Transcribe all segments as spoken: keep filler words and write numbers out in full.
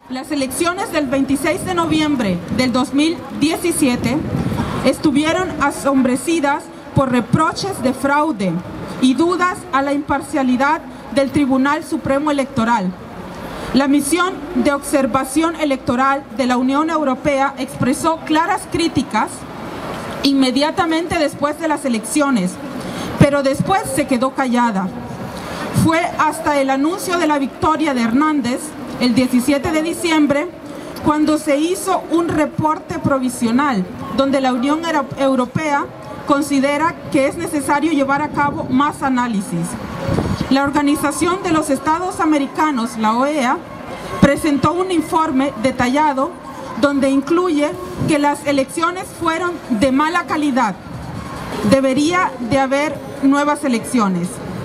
Las elecciones del veintiséis de noviembre del dos mil diecisiete estuvieron asombrecidas por reproches de fraude y dudas a la imparcialidad del Tribunal Supremo Electoral. La misión de observación electoral de la Unión Europea expresó claras críticas inmediatamente después de las elecciones, pero después se quedó callada. Fue hasta el anuncio de la victoria de Hernández, el diecisiete de diciembre, cuando se hizo un reporte provisional, donde la Unión Europea considera que es necesario llevar a cabo más análisis. La Organización de los Estados Americanos, la O E A, presentó un informe detallado donde incluye que las elecciones fueron de mala calidad. Debería de haber nuevas elecciones.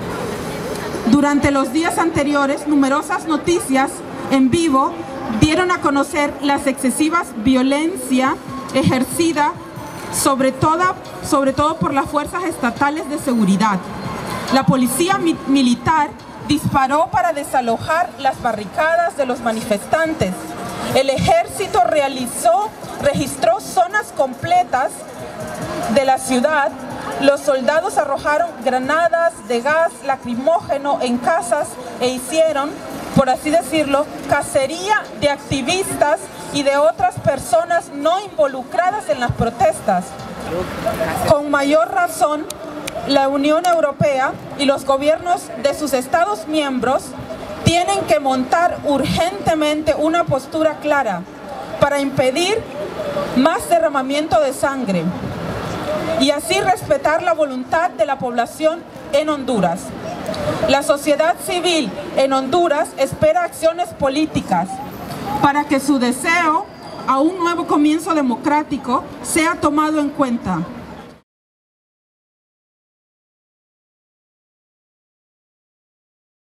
Durante los días anteriores, numerosas noticias en vivo dieron a conocer las excesivas violencia ejercida sobre, toda, sobre todo por las fuerzas estatales de seguridad. La policía mi militar disparó para desalojar las barricadas de los manifestantes. El ejército realizó, registró zonas completas de la ciudad. Los soldados arrojaron granadas de gas lacrimógeno en casas e hicieron, por así decirlo, cacería de activistas y de otras personas no involucradas en las protestas. Con mayor razón, la Unión Europea y los gobiernos de sus Estados miembros tienen que montar urgentemente una postura clara para impedir más derramamiento de sangre y así respetar la voluntad de la población en Honduras. La sociedad civil en Honduras espera acciones políticas para que su deseo a un nuevo comienzo democrático sea tomado en cuenta.